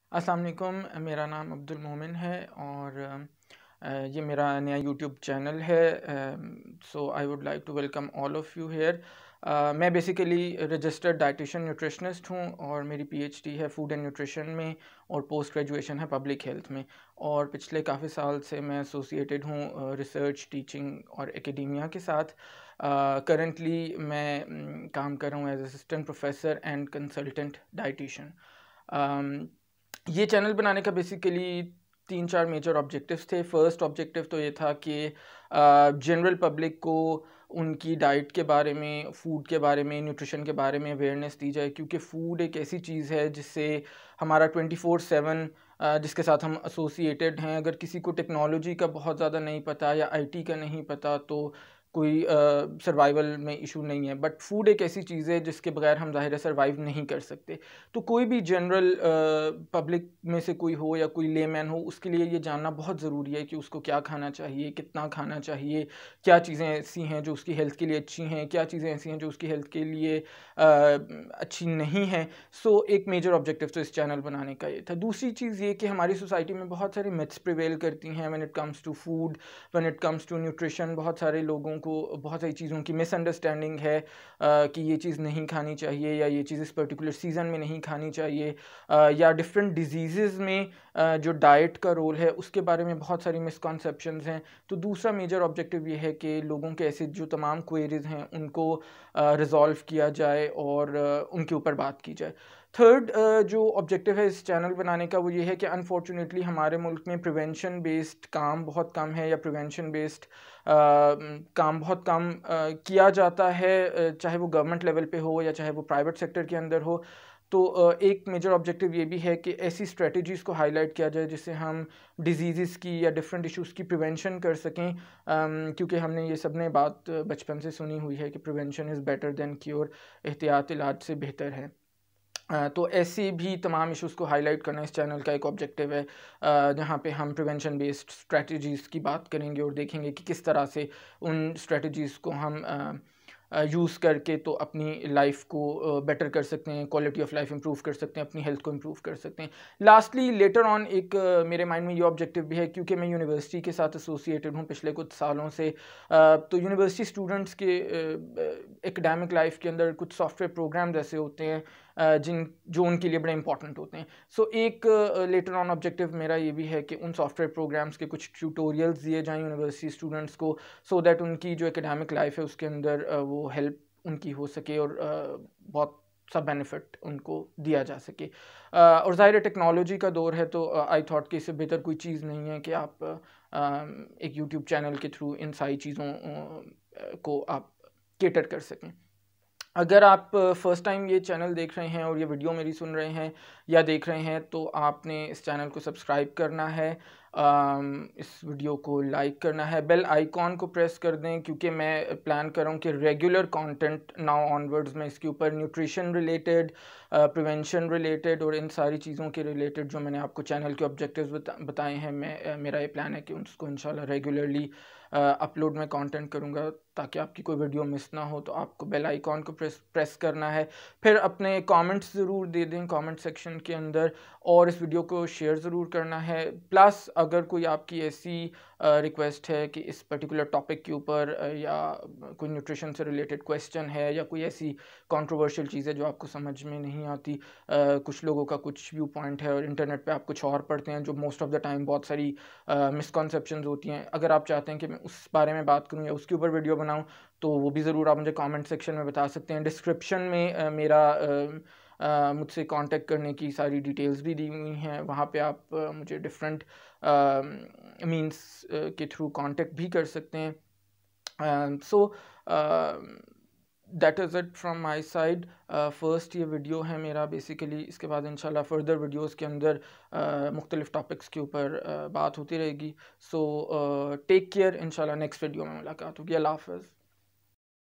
अस्सलाम वालेकुम, मेरा नाम अब्दुल मोमिन है और ये मेरा नया यूट्यूब चैनल है। So I would like to welcome all of you here. मैं बेसिकली रजिस्टर्ड डाइटिशियन न्यूट्रिशनिस्ट हूँ और मेरी पीएचडी है फूड एंड न्यूट्रिशन में और पोस्ट ग्रेजुएशन है पब्लिक हेल्थ में। और पिछले काफ़ी साल से मैं एसोसिएटेड हूँ रिसर्च, टीचिंग और एकेडेमिया के साथ। करंटली मैं काम कर रहा हूँ as assistant professor and consultant dietitian. ये चैनल बनाने का बेसिकली 3-4 मेजर ऑब्जेक्टिव्स थे। फर्स्ट ऑब्जेक्टिव तो ये था कि जनरल पब्लिक को उनकी डाइट के बारे में, फूड के बारे में, न्यूट्रिशन के बारे में अवेयरनेस दी जाए, क्योंकि फ़ूड एक ऐसी चीज़ है जिससे हमारा 24/7 जिसके साथ हम एसोसिएटेड हैं। अगर किसी को टेक्नोलॉजी का बहुत ज़्यादा नहीं पता या आईटी का नहीं पता तो कोई सर्वाइवल में इशू नहीं है, बट फूड एक ऐसी चीज़ है जिसके बगैर हम ज़ाहिर है सर्वाइव नहीं कर सकते। तो कोई भी जनरल पब्लिक में से कोई हो या कोई लेमैन हो, उसके लिए ये जानना बहुत ज़रूरी है कि उसको क्या खाना चाहिए, कितना खाना चाहिए, क्या चीज़ें ऐसी हैं जो उसकी हेल्थ के लिए अच्छी हैं, क्या चीज़ें ऐसी हैं जो उसकी हेल्थ के लिए अच्छी नहीं हैं। सो एक मेजर ऑब्जेक्टिव तो इस चैनल बनाने का ये था। दूसरी चीज़ ये कि हमारी सोसाइटी में बहुत सारी मिथ्स प्रिवेल करती हैं when it comes to food, when it comes to nutrition. बहुत सारे लोगों को बहुत सारी चीज़ों की मिसअंडरस्टैंडिंग है कि ये चीज़ नहीं खानी चाहिए या ये चीज़ इस पर्टिकुलर सीज़न में नहीं खानी चाहिए, या डिफरेंट डिजीज़ में जो डाइट का रोल है उसके बारे में बहुत सारी मिसकॉन्सेप्शंस हैं। तो दूसरा मेजर ऑब्जेक्टिव ये है कि लोगों के ऐसे जो तमाम क्वेरीज हैं उनको रिजॉल्व किया जाए और उनके ऊपर बात की जाए। थर्ड जो ऑब्जेक्टिव है इस चैनल बनाने का वो ये है कि अनफॉर्चुनेटली हमारे मुल्क में प्रिवेंशन बेस्ड काम बहुत कम है, या प्रिवेंशन बेस्ड काम बहुत कम किया जाता है, चाहे वो गवर्नमेंट लेवल पे हो या चाहे वो प्राइवेट सेक्टर के अंदर हो। तो एक मेजर ऑब्जेक्टिव ये भी है कि ऐसी स्ट्रेटजीज़ को हाईलाइट किया जाए जिससे हम डिजीज़ की या डिफरेंट इश्यूज़ की प्रिवेंशन कर सकें, क्योंकि हमने ये सब ने बात बचपन से सुनी हुई है कि prevention is better than cure, एहतियात इलाज से बेहतर है। तो ऐसी भी तमाम इश्यूज़ को हाईलाइट करना इस चैनल का एक ऑब्जेक्टिव है, जहाँ पे हम प्रिवेंशन बेस्ड स्ट्रेटजीज़ की बात करेंगे और देखेंगे कि किस तरह से उन स्ट्रेटजीज़ को हम यूज़ करके तो अपनी लाइफ को बेटर कर सकते हैं, क्वालिटी ऑफ लाइफ इंप्रूव कर सकते हैं, अपनी हेल्थ को इंप्रूव कर सकते हैं। लास्टली लेटर ऑन एक मेरे माइंड में ये ऑब्जेक्टिव भी है, क्योंकि मैं यूनिवर्सिटी के साथ एसोसिएटेड हूँ पिछले कुछ सालों से। तो यूनिवर्सिटी स्टूडेंट्स के एकेडमिक लाइफ के अंदर कुछ सॉफ्टवेयर प्रोग्राम्स ऐसे होते हैं जो उनके लिए बड़े इंपॉर्टेंट होते हैं। सो एक लेटर ऑन ऑब्जेक्टिव मेरा ये भी है कि उन सॉफ्टवेयर प्रोग्राम्स के कुछ ट्यूटोरियल्स दिए जाएँ यूनिवर्सिटी स्टूडेंट्स को, सो दैट उनकी जो एकेडमिक लाइफ है उसके अंदर वो हेल्प उनकी हो सके और बहुत सा बेनिफिट उनको दिया जा सके। और ज़ाहिर है टेक्नोलॉजी का दौर है, तो आई थॉट कि इससे बेहतर कोई चीज़ नहीं है कि आप एक यूट्यूब चैनल के थ्रू इन सारी चीज़ों को आप केटर कर सकें। अगर आप फर्स्ट टाइम ये चैनल देख रहे हैं और ये वीडियो मेरी सुन रहे हैं या देख रहे हैं, तो आपने इस चैनल को सब्सक्राइब करना है, इस वीडियो को लाइक करना है, बेल आइकॉन को प्रेस कर दें, क्योंकि मैं प्लान कर रहा हूँ कि रेगुलर कंटेंट नाउ ऑनवर्ड्स में इसके ऊपर न्यूट्रिशन रिलेटेड, प्रिवेंशन रिलेटेड और इन सारी चीज़ों के रिलेटेड जो मैंने आपको चैनल के ऑब्जेक्टिव्स बताए हैं, मेरा ये प्लान है कि उसको इंशाल्लाह रेगुलरली अपलोड में कंटेंट करूँगा, ताकि आपकी कोई वीडियो मिस ना हो। तो आपको बेल आइकॉन को प्रेस करना है, फिर अपने कमेंट्स ज़रूर दे दें कमेंट सेक्शन के अंदर, और इस वीडियो को शेयर ज़रूर करना है। प्लस अगर कोई आपकी ऐसी रिक्वेस्ट है कि इस पर्टिकुलर टॉपिक के ऊपर या कोई न्यूट्रिशन से रिलेटेड क्वेश्चन है या कोई ऐसी कंट्रोवर्शियल चीज़ है जो आपको समझ में नहीं आती, कुछ लोगों का कुछ व्यू पॉइंट है और इंटरनेट पे आप कुछ और पढ़ते हैं जो मोस्ट ऑफ द टाइम बहुत सारी मिसकॉन्सेप्शंस होती हैं, अगर आप चाहते हैं कि मैं उस बारे में बात करूं या उसके ऊपर वीडियो बनाऊं, तो वो भी ज़रूर आप मुझे कमेंट सेक्शन में बता सकते हैं। डिस्क्रिप्शन में मेरा मुझसे कांटेक्ट करने की सारी डिटेल्स भी दी हुई हैं, वहाँ पे आप मुझे डिफरेंट मींस के थ्रू कांटेक्ट भी कर सकते हैं। So that is it from my side. First ये वीडियो है मेरा बेसिकली, इसके बाद इंशाल्लाह फर्दर वीडियोज़ के अंदर मुख्तलिफ़ टॉपिक्स के ऊपर बात होती रहेगी। सो टेक केयर, इंशाल्लाह नेक्स्ट वीडियो में मुलाकात होगी। अल्लाह हाफ़िज़।